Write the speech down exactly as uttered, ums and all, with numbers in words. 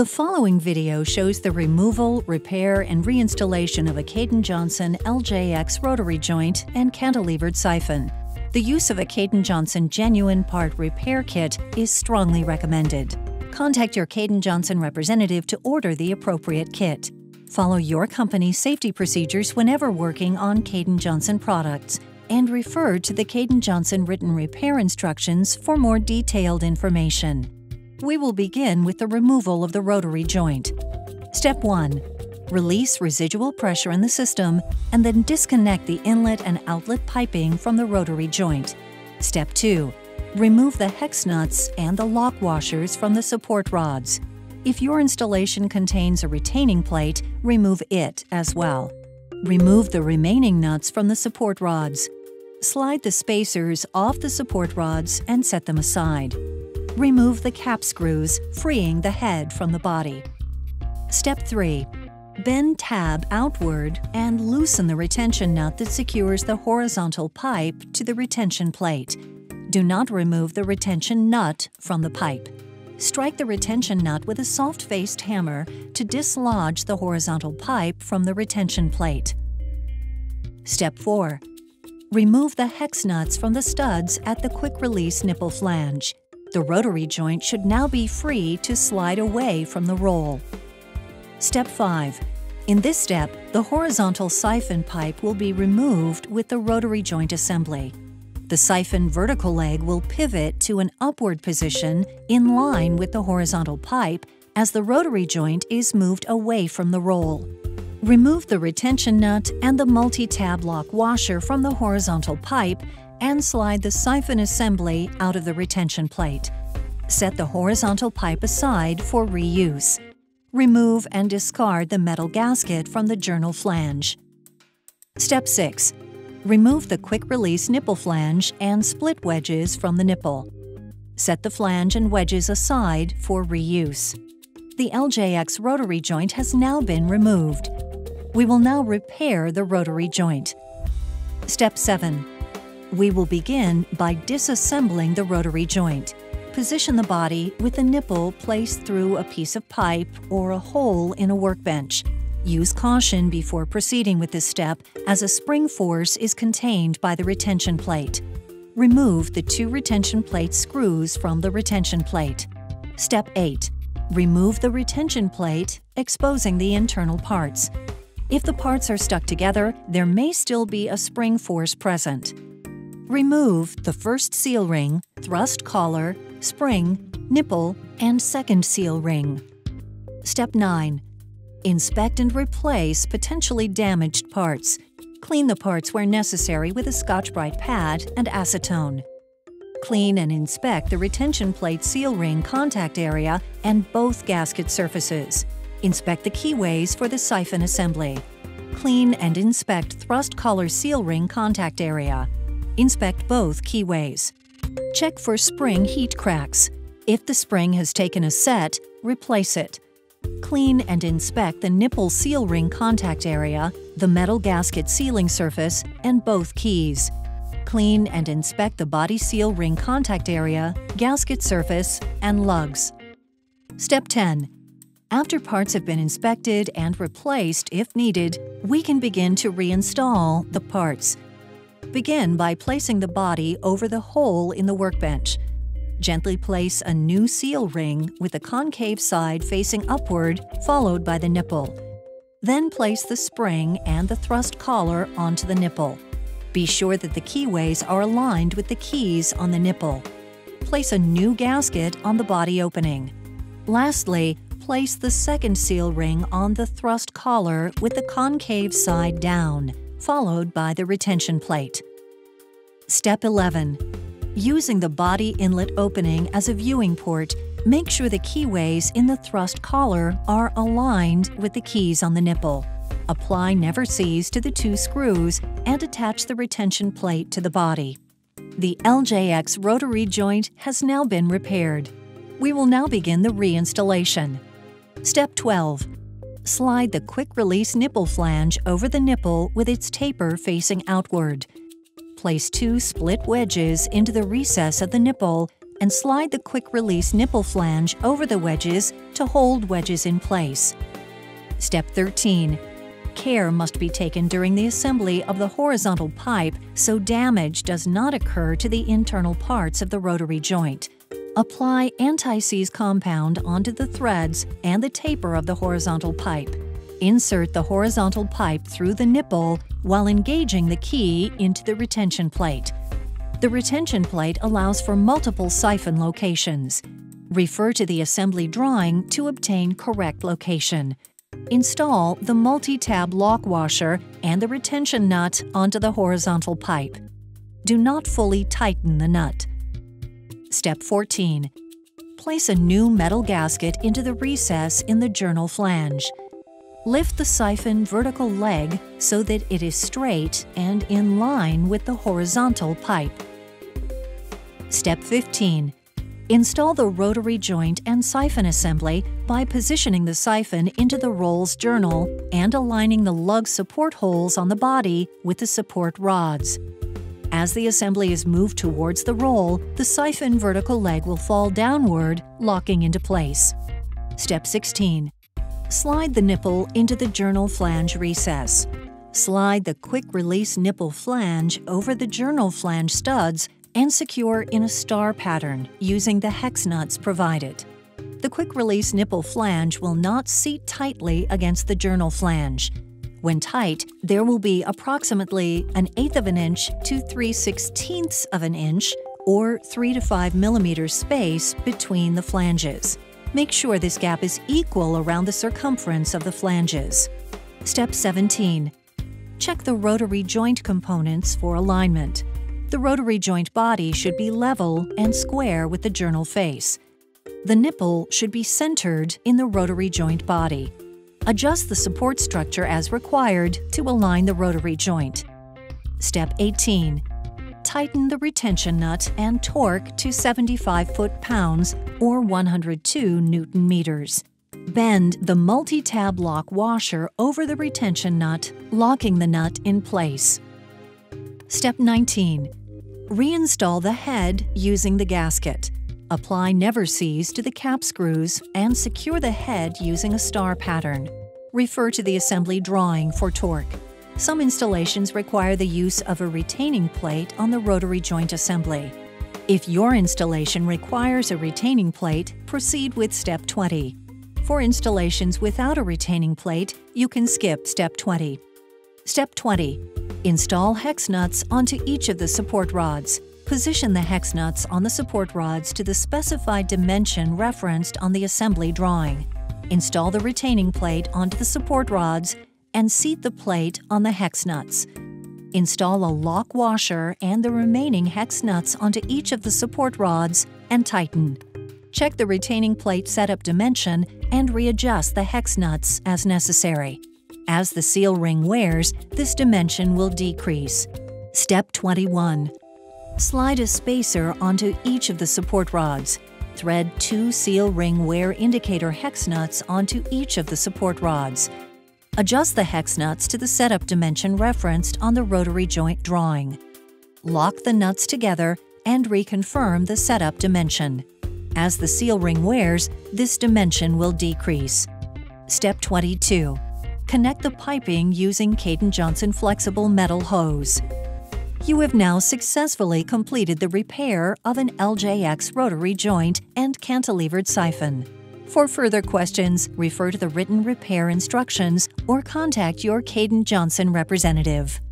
The following video shows the removal, repair, and reinstallation of a Kadin Johnson L J X rotary joint and cantilevered siphon. The use of a Kadin Johnson Genuine Part Repair Kit is strongly recommended. Contact your Kadin Johnson representative to order the appropriate kit. Follow your company's safety procedures whenever working on Kadin Johnson products, and refer to the Kadin Johnson written repair instructions for more detailed information. We will begin with the removal of the rotary joint. Step one. Release residual pressure in the system and then disconnect the inlet and outlet piping from the rotary joint. Step two. Remove the hex nuts and the lock washers from the support rods. If your installation contains a retaining plate, remove it as well. Remove the remaining nuts from the support rods. Slide the spacers off the support rods and set them aside. Remove the cap screws, freeing the head from the body. Step three. Bend tab outward and loosen the retention nut that secures the horizontal pipe to the retention plate. Do not remove the retention nut from the pipe. Strike the retention nut with a soft-faced hammer to dislodge the horizontal pipe from the retention plate. Step four. Remove the hex nuts from the studs at the quick-release nipple flange. The rotary joint should now be free to slide away from the roll. Step five. In this step, the horizontal siphon pipe will be removed with the rotary joint assembly. The siphon vertical leg will pivot to an upward position in line with the horizontal pipe as the rotary joint is moved away from the roll. Remove the retention nut and the multi-tab lock washer from the horizontal pipe and slide the siphon assembly out of the retention plate. Set the horizontal pipe aside for reuse. Remove and discard the metal gasket from the journal flange. Step six. Remove the quick-release nipple flange and split wedges from the nipple. Set the flange and wedges aside for reuse. The L J X rotary joint has now been removed. We will now repair the rotary joint. Step seven. We will begin by disassembling the rotary joint. Position the body with the nipple placed through a piece of pipe or a hole in a workbench. Use caution before proceeding with this step, as a spring force is contained by the retention plate. Remove the two retention plate screws from the retention plate. Step eight. Remove the retention plate, exposing the internal parts. If the parts are stuck together, there may still be a spring force present. Remove the first seal ring, thrust collar, spring, nipple, and second seal ring. Step nine. Inspect and replace potentially damaged parts. Clean the parts where necessary with a Scotch-Brite pad and acetone. Clean and inspect the retention plate seal ring contact area and both gasket surfaces. Inspect the keyways for the siphon assembly. Clean and inspect thrust collar seal ring contact area. Inspect both keyways. Check for spring heat cracks. If the spring has taken a set, replace it. Clean and inspect the nipple seal ring contact area, the metal gasket sealing surface, and both keys. Clean and inspect the body seal ring contact area, gasket surface, and lugs. Step ten. After parts have been inspected and replaced if needed, we can begin to reinstall the parts. Begin by placing the body over the hole in the workbench. Gently place a new seal ring with the concave side facing upward, followed by the nipple. Then place the spring and the thrust collar onto the nipple. Be sure that the keyways are aligned with the keys on the nipple. Place a new gasket on the body opening. Lastly, place the second seal ring on the thrust collar with the concave side down, followed by the retention plate. Step eleven. Using the body inlet opening as a viewing port, make sure the keyways in the thrust collar are aligned with the keys on the nipple. Apply never seize to the two screws and attach the retention plate to the body. The L J X rotary joint has now been repaired. We will now begin the reinstallation. Step twelve. Slide the quick-release nipple flange over the nipple with its taper facing outward. Place two split wedges into the recess of the nipple and slide the quick-release nipple flange over the wedges to hold wedges in place. Step thirteen. Care must be taken during the assembly of the horizontal pipe so damage does not occur to the internal parts of the rotary joint. Apply anti-seize compound onto the threads and the taper of the horizontal pipe. Insert the horizontal pipe through the nipple while engaging the key into the retention plate. The retention plate allows for multiple siphon locations. Refer to the assembly drawing to obtain correct location. Install the multi-tab lock washer and the retention nut onto the horizontal pipe. Do not fully tighten the nut. Step fourteen. Place a new metal gasket into the recess in the journal flange. Lift the siphon vertical leg so that it is straight and in line with the horizontal pipe. Step fifteen. Install the rotary joint and siphon assembly by positioning the siphon into the roll's journal and aligning the lug support holes on the body with the support rods. As the assembly is moved towards the roll, the siphon vertical leg will fall downward, locking into place. Step sixteen. Slide the nipple into the journal flange recess. Slide the quick-release nipple flange over the journal flange studs and secure in a star pattern using the hex nuts provided. The quick-release nipple flange will not seat tightly against the journal flange. When tight, there will be approximately an eighth of an inch to three sixteenths of an inch or three to five millimeters space between the flanges. Make sure this gap is equal around the circumference of the flanges. Step seventeen. Check the rotary joint components for alignment. The rotary joint body should be level and square with the journal face. The nipple should be centered in the rotary joint body. Adjust the support structure as required to align the rotary joint. Step eighteen. Tighten the retention nut and torque to seventy-five foot-pounds or one hundred two newton meters. Bend the multi-tab lock washer over the retention nut, locking the nut in place. Step nineteen. Reinstall the head using the gasket. Apply never seize to the cap screws and secure the head using a star pattern. Refer to the assembly drawing for torque. Some installations require the use of a retaining plate on the rotary joint assembly. If your installation requires a retaining plate, proceed with Step twenty. For installations without a retaining plate, you can skip Step twenty. Step twenty. Install hex nuts onto each of the support rods. Position the hex nuts on the support rods to the specified dimension referenced on the assembly drawing. Install the retaining plate onto the support rods and seat the plate on the hex nuts. Install a lock washer and the remaining hex nuts onto each of the support rods and tighten. Check the retaining plate setup dimension and readjust the hex nuts as necessary. As the seal ring wears, this dimension will decrease. Step twenty-one. Slide a spacer onto each of the support rods. Thread two seal ring wear indicator hex nuts onto each of the support rods. Adjust the hex nuts to the setup dimension referenced on the rotary joint drawing. Lock the nuts together and reconfirm the setup dimension. As the seal ring wears, this dimension will decrease. Step twenty-two. Connect the piping using Kadin-Johnson flexible metal hose. You have now successfully completed the repair of an L J X rotary joint and cantilevered siphon. For further questions, refer to the written repair instructions or contact your Kadin-Johnson representative.